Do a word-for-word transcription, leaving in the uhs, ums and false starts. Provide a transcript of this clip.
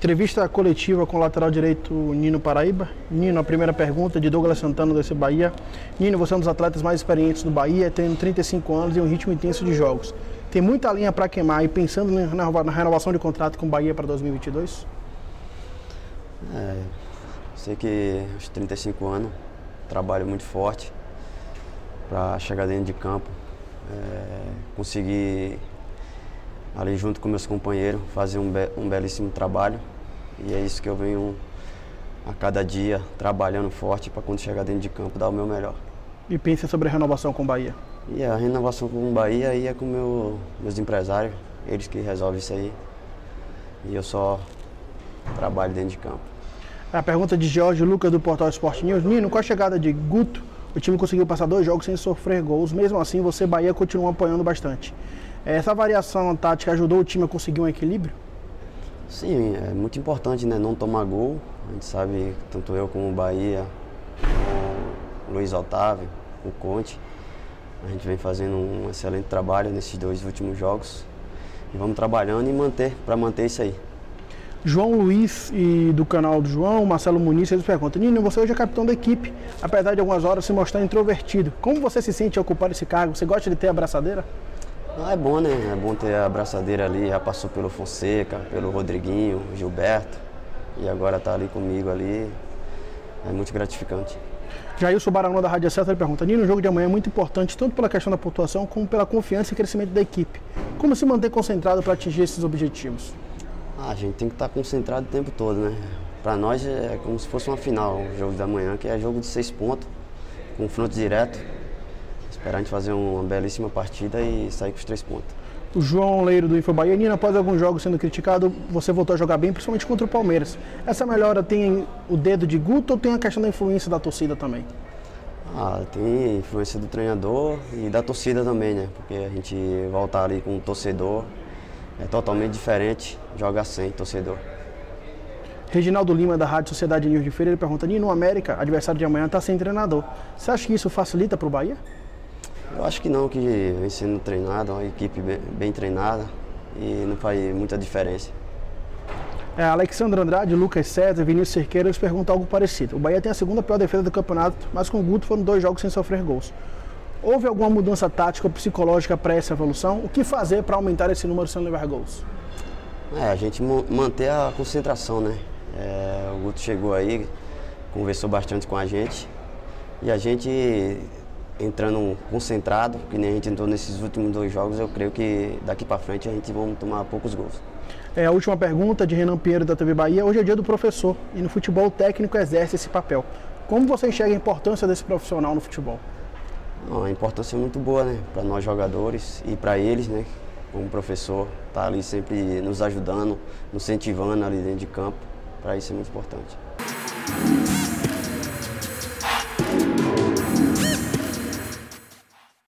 Entrevista coletiva com o lateral direito Nino Paraíba. Nino, a primeira pergunta de Douglas Santana desse Bahia. Nino, você é um dos atletas mais experientes do Bahia, tendo trinta e cinco anos e um ritmo intenso de jogos. Tem muita linha para queimar e pensando na renovação de contrato com o Bahia para dois mil e vinte e dois? É, sei que aos trinta e cinco anos, trabalho muito forte para chegar dentro de campo, é, conseguir ali junto com meus companheiros fazer um, be um belíssimo trabalho, e é isso que eu venho a cada dia trabalhando forte para quando chegar dentro de campo dar o meu melhor. E pensa sobre a renovação com o Bahia? E a renovação com o Bahia aí é com meu, meus empresários, eles que resolvem isso aí, e eu só trabalho dentro de campo. A pergunta de Jorge Lucas do Portal Sport News. Nino, com a chegada de Guto, o time conseguiu passar dois jogos sem sofrer gols, mesmo assim você, Bahia, continua apoiando bastante. Essa variação tática ajudou o time a conseguir um equilíbrio? Sim, é muito importante, né? Não tomar gol. A gente sabe, tanto eu como o Bahia, o Luiz Otávio, o Conte, a gente vem fazendo um excelente trabalho nesses dois últimos jogos. E vamos trabalhando e manter, para manter isso aí. João Luiz e do canal do João, Marcelo Muniz, eles perguntam: Nino, você hoje é capitão da equipe, apesar de algumas horas se mostrar introvertido. Como você se sente ao ocupar esse cargo? Você gosta de ter a abraçadeira? Ah, é bom, né? É bom ter a abraçadeira ali, já passou pelo Fonseca, pelo Rodriguinho, Gilberto, e agora tá ali comigo ali, é muito gratificante. Jailson Baranão da Rádio Certa, ele pergunta: Nino, o jogo de amanhã é muito importante, tanto pela questão da pontuação, como pela confiança e crescimento da equipe. Como se manter concentrado para atingir esses objetivos? Ah, a gente tem que estar concentrado o tempo todo, né? Para nós é como se fosse uma final, o jogo da manhã, que é jogo de seis pontos, confronto direto. Esperar a gente fazer uma belíssima partida e sair com os três pontos. O João Leiro do Info Bahia: Nino, após alguns jogos sendo criticado, você voltou a jogar bem, principalmente contra o Palmeiras. Essa melhora tem o dedo de Guto ou tem a questão da influência da torcida também? Ah, tem influência do treinador e da torcida também, né? Porque a gente voltar ali com o torcedor é totalmente diferente jogar sem torcedor. Reginaldo Lima, da Rádio Sociedade News de Feira, ele pergunta: Nino, o América, adversário de amanhã, está sem treinador. Você acha que isso facilita para o Bahia? Eu acho que não, que vem sendo treinado, uma equipe bem, bem treinada e não faz muita diferença. É, Alexandre Andrade, Lucas César, Vinícius Cerqueira, eles perguntam algo parecido. O Bahia tem a segunda pior defesa do campeonato, mas com o Guto foram dois jogos sem sofrer gols. Houve alguma mudança tática ou psicológica para essa evolução? O que fazer para aumentar esse número sem levar gols? É, a gente manter a concentração, né? É, o Guto chegou aí, conversou bastante com a gente e a gente entrando concentrado, que nem a gente entrou nesses últimos dois jogos, eu creio que daqui para frente a gente vai tomar poucos gols. É, a última pergunta de Renan Pinheiro da T V Bahia. Hoje é dia do professor e no futebol o técnico exerce esse papel. Como você enxerga a importância desse profissional no futebol? Não, a importância é muito boa, né? Para nós jogadores e para eles, né? Como professor, tá ali sempre nos ajudando, nos incentivando ali dentro de campo. Para isso é muito importante.